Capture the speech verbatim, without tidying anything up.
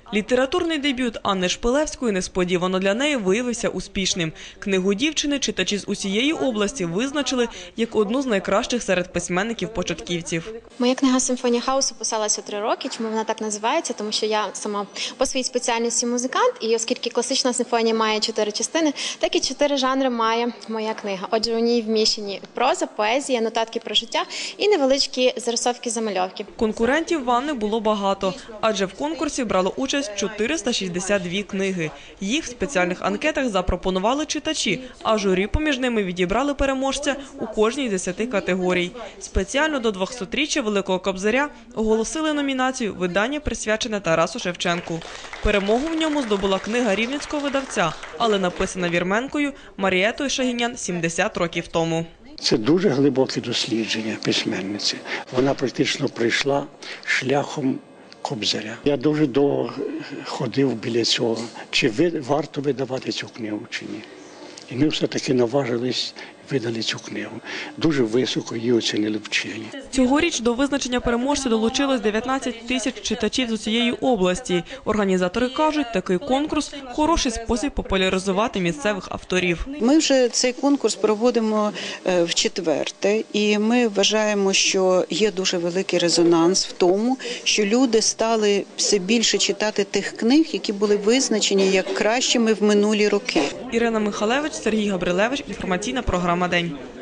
Літературний дебют Анни Шпилевської несподівано для неї виявився успішним. Книгу дівчини читачі з усієї області визначили як одну з найкращих серед письменників-початківців. Моя книга «Симфонія хаосу» писалася три роки. Чому вона так називається? Тому що я сама по своїй спеціальності музикант, і оскільки класична симфонія має чотири частини, так і чотири жанри має моя книга. Отже, у ній вміщені проза, поезія, нотатки про життя і невеличкі зарисовки-замальовки. Конкурентів в Анни було багато, адже в конкурсі брало участь чотириста шістдесят дві книги. Їх в спеціальних анкетах запропонували читачі, а журі поміж ними відібрали переможця у кожній з десяти категорій. Спеціально до двохсотріччя Великого Кобзаря оголосили номінацію «Видання, присвячене Тарасу Шевченку». Перемогу в ньому здобула книга рівненського видавця, але написана вірменкою Марієтою Шагінян сімдесят років тому. Це дуже глибоке дослідження письменниці. Вона практично пройшла шляхом Кобзаря. Я дуже довго ходив біля цього, чи варто видавати цю книгу, чи ні. І ми все-таки наважились, видали цю книгу. Дуже високо її оцінили вчені. Цьогоріч до визначення переможця долучилось дев'ятнадцять тисяч читачів з усієї області. Організатори кажуть, такий конкурс – хороший спосіб популяризувати місцевих авторів. Ми вже цей конкурс проводимо в четверте, і ми вважаємо, що є дуже великий резонанс в тому, що люди стали все більше читати тих книг, які були визначені як кращими в минулі роки. Ірина Михалевич, Сергій Габрилевич, інформаційна програма «День».